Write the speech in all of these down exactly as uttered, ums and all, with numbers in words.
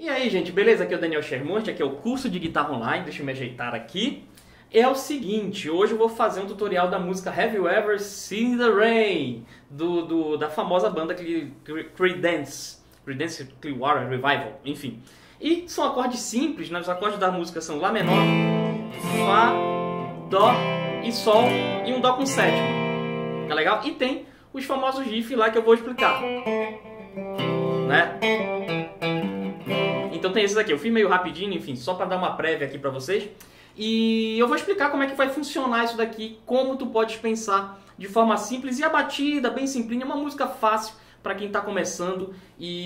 E aí, gente, beleza? Aqui é o Daniel Schermonte, aqui é o curso de guitarra online. Deixa eu me ajeitar aqui. É o seguinte, hoje eu vou fazer um tutorial da música Have You Ever Seen the Rain? Do, do, da famosa banda Creedence, Creedence Clearwater Revival, enfim. E são acordes simples, né? Os acordes da música são Lá menor, Fá, Dó e Sol e um Dó com sétima. Tá legal? E tem os famosos riffs lá que eu vou explicar, né? Então tem esses aqui, eu fiz meio rapidinho, enfim, só para dar uma prévia aqui para vocês. E eu vou explicar como é que vai funcionar isso daqui, como tu podes pensar de forma simples e a batida, bem simplinha, uma música fácil para quem está começando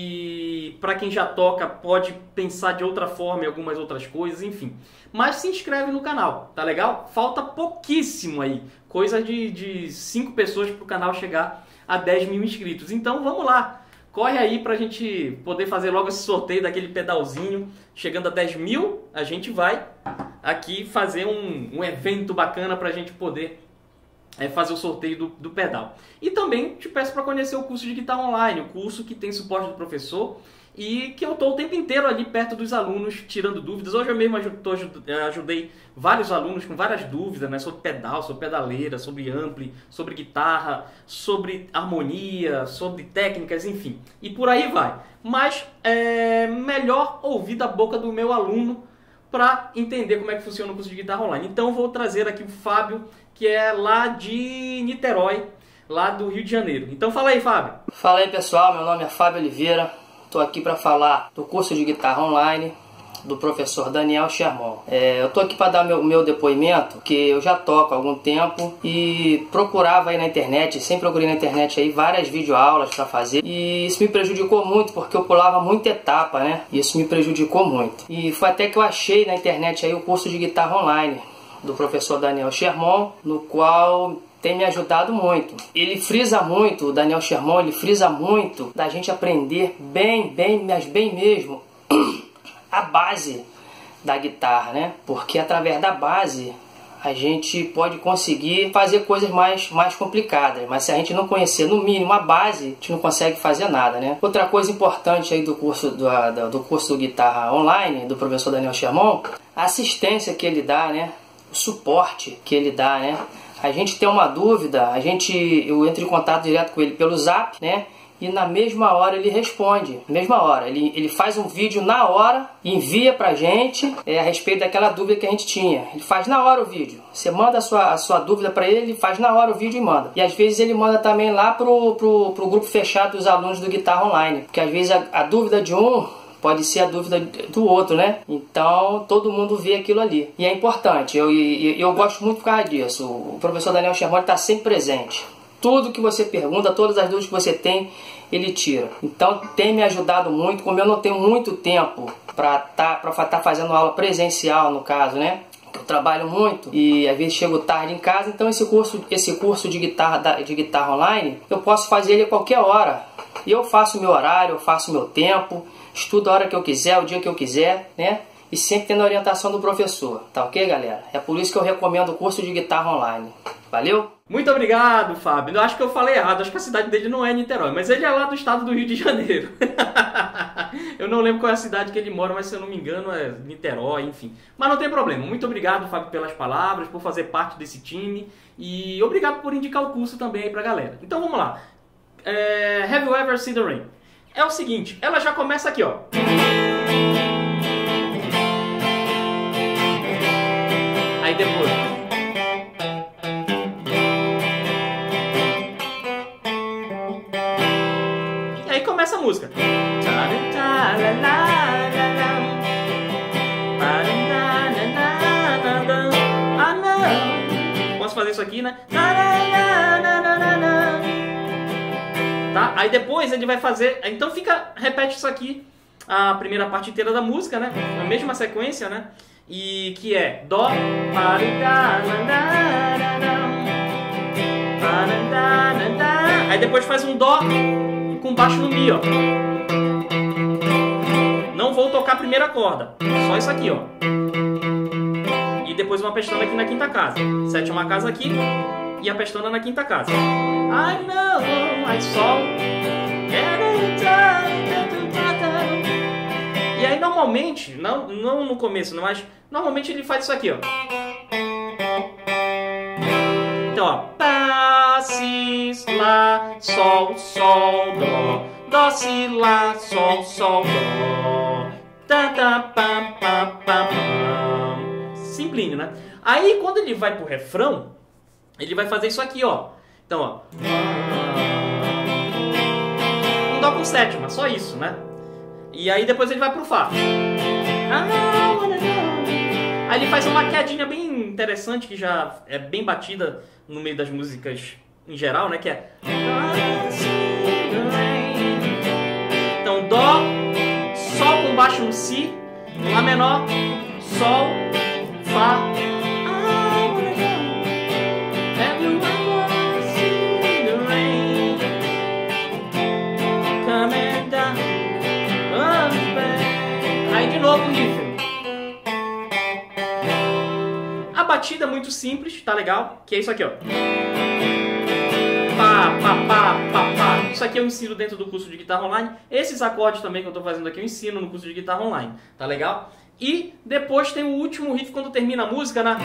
e para quem já toca pode pensar de outra forma em algumas outras coisas, enfim. Mas se inscreve no canal, tá legal? Falta pouquíssimo aí, coisa de cinco pessoas para o canal chegar a dez mil inscritos. Então vamos lá! Corre aí pra gente poder fazer logo esse sorteio daquele pedalzinho. Chegando a dez mil, a gente vai aqui fazer um, um evento bacana pra gente poder é, fazer o sorteio do, do pedal. E também te peço para conhecer o curso de guitarra online, o curso que tem suporte do professor e que eu estou o tempo inteiro ali perto dos alunos tirando dúvidas. Hoje eu mesmo ajudei vários alunos com várias dúvidas, né, sobre pedal, sobre pedaleira, sobre ampli, sobre guitarra, sobre harmonia, sobre técnicas, enfim. E por aí vai. Mas é melhor ouvir da boca do meu aluno para entender como é que funciona o curso de guitarra online. Então eu vou trazer aqui o Fábio, que é lá de Niterói, lá do Rio de Janeiro. Então fala aí, Fábio. Fala aí, pessoal, meu nome é Fábio Oliveira. Estou aqui para falar do curso de guitarra online do professor Daniel Schermonte. É, eu estou aqui para dar meu, meu depoimento, que eu já toco há algum tempo e procurava aí na internet, sempre procurei na internet aí várias videoaulas para fazer e isso me prejudicou muito porque eu pulava muita etapa, né? Isso me prejudicou muito. E foi até que eu achei na internet aí o curso de guitarra online do professor Daniel Schermonte, no qual tem me ajudado muito. Ele frisa muito, o Daniel Schermonte, ele frisa muito da gente aprender bem, bem, mas bem mesmo, a base da guitarra, né? Porque através da base a gente pode conseguir fazer coisas mais, mais complicadas, mas se a gente não conhecer no mínimo a base, a gente não consegue fazer nada, né? Outra coisa importante aí do curso do, do curso de guitarra online do professor Daniel Schermonte, a assistência que ele dá, né? O suporte que ele dá, né? A gente tem uma dúvida, a gente, eu entro em contato direto com ele pelo Zap, né? E na mesma hora ele responde, mesma hora, ele, ele faz um vídeo na hora, envia pra gente é, a respeito daquela dúvida que a gente tinha. Ele faz na hora o vídeo, você manda a sua, a sua dúvida pra ele, ele faz na hora o vídeo e manda. E às vezes ele manda também lá pro, pro, pro grupo fechado dos alunos do Guitarra Online, porque às vezes a, a dúvida de um pode ser a dúvida do outro, né? Então todo mundo vê aquilo ali. E é importante, eu, eu, eu gosto muito por causa disso. O professor Daniel Schermonte está sempre presente. Tudo que você pergunta, todas as dúvidas que você tem, ele tira. Então tem me ajudado muito, como eu não tenho muito tempo para estar tá, tá fazendo aula presencial, no caso, né? Eu trabalho muito e às vezes chego tarde em casa, então esse curso, esse curso de guitarra, de guitarra online, eu posso fazer ele a qualquer hora. E eu faço o meu horário, eu faço o meu tempo, estudo a hora que eu quiser, o dia que eu quiser, né? E sempre tendo a orientação do professor, tá ok, galera? É por isso que eu recomendo o curso de guitarra online. Valeu? Muito obrigado, Fábio. Eu acho que eu falei errado, acho que a cidade dele não é Niterói, mas ele é lá do estado do Rio de Janeiro. Eu não lembro qual é a cidade que ele mora, mas se eu não me engano é Niterói, enfim. Mas não tem problema. Muito obrigado, Fábio, pelas palavras, por fazer parte desse time e obrigado por indicar o curso também aí pra galera. Então vamos lá. É... Have You Ever Seen the Rain? É o seguinte, ela já começa aqui, ó. Aí depois. E aí começa a música. Ah, não. Posso fazer isso aqui, né? Tá? Aí depois ele vai fazer, então fica, repete isso aqui, a primeira parte inteira da música, né? Na mesma sequência, né? E que é Dó, aí depois faz um Dó com baixo no Mi, ó. Não vou tocar a primeira corda, só isso aqui, ó. E depois uma pestana aqui na quinta casa, sétima casa aqui e a pestana na quinta casa. I know, I saw. aí normalmente, não, não no começo, mas normalmente ele faz isso aqui, ó. Então, ó. Pá, si, lá, sol, sol, dó. Dó, si, lá, sol, sol, dó. Tá, tá, pam, pam, pam, pam. Simplinho, né? Aí quando ele vai pro refrão, ele vai fazer isso aqui, ó. Então, ó. Um dó com sétima, só isso, né? E aí depois ele vai pro Fá. Aí ele faz uma quedinha bem interessante, que já é bem batida no meio das músicas em geral, né? Que é... Então, Dó, Sol com baixo no Si, Lá menor, Sol, Fá. Aí de novo o riff. A batida é muito simples, tá legal? Que é isso aqui, ó. Pá, pá, pá, pá, pá. Isso aqui eu ensino dentro do curso de guitarra online. Esses acordes também que eu tô fazendo aqui eu ensino no curso de guitarra online, tá legal? E depois tem o último riff quando termina a música, né?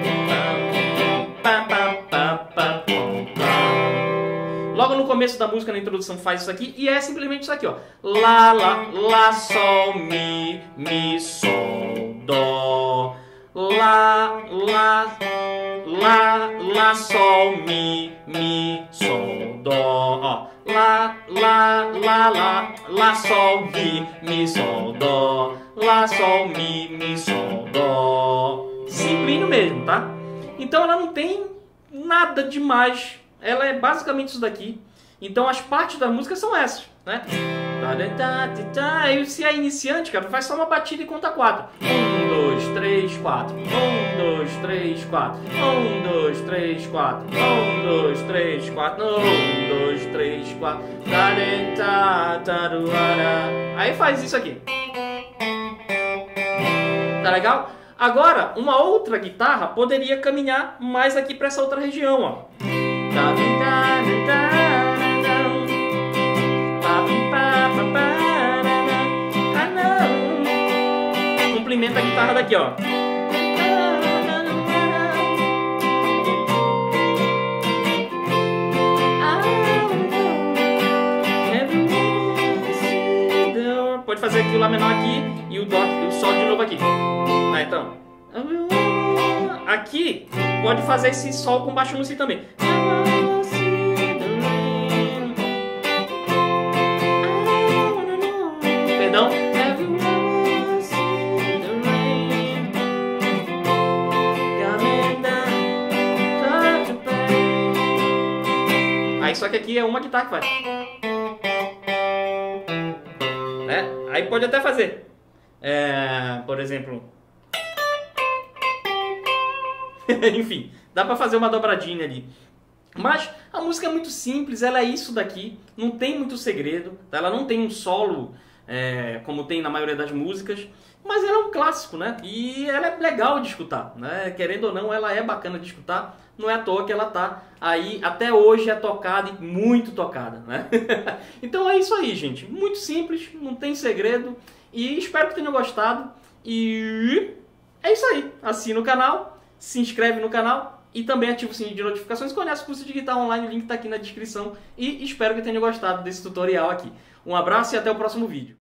Pá, pá, pá, pá, pá. Logo no começo da música, na introdução, faz isso aqui. E é simplesmente isso aqui, ó. Lá, lá, lá, sol, mi, mi, sol, dó. Lá, lá, lá, lá, sol, mi, mi, sol, dó. Ó. Lá, lá, lá, lá, lá, sol, mi, mi, sol, dó. Lá, sol, mi, mi, sol, dó. Simplinho mesmo, tá? Então ela não tem nada demais. Ela é basicamente isso daqui. Então as partes da música são essas, né? Aí se é iniciante, cara, faz só uma batida e conta quatro. Um, dois, três, quatro. Um, dois, três, quatro. Um, dois, três, quatro. Um, dois, três, quatro. Um, dois, três, quatro. Aí faz isso aqui. Tá legal? Agora, uma outra guitarra poderia caminhar mais aqui para essa outra região, ó. Complementa a guitarra daqui, ó. Pode fazer aqui o Lá menor aqui e o Dó, o Sol de novo aqui. Ah, então. Aqui pode fazer esse Sol com baixo no Si também. Perdão. Aí só que aqui é uma guitarra que faz. Né? Aí pode até fazer. É, por exemplo. Enfim, dá pra fazer uma dobradinha ali. Mas a música é muito simples, ela é isso daqui, não tem muito segredo, tá? Ela não tem um solo é, como tem na maioria das músicas, mas ela é um clássico, né? E ela é legal de escutar, né? Querendo ou não, ela é bacana de escutar, não é à toa que ela tá aí, até hoje é tocada e muito tocada, né? Então é isso aí, gente, muito simples, não tem segredo, e espero que tenham gostado, e é isso aí, assina o canal, se inscreve no canal e também ativa o sininho de notificações. Conhece o curso de guitarra online, o link está aqui na descrição. E espero que tenha gostado desse tutorial aqui. Um abraço e até o próximo vídeo.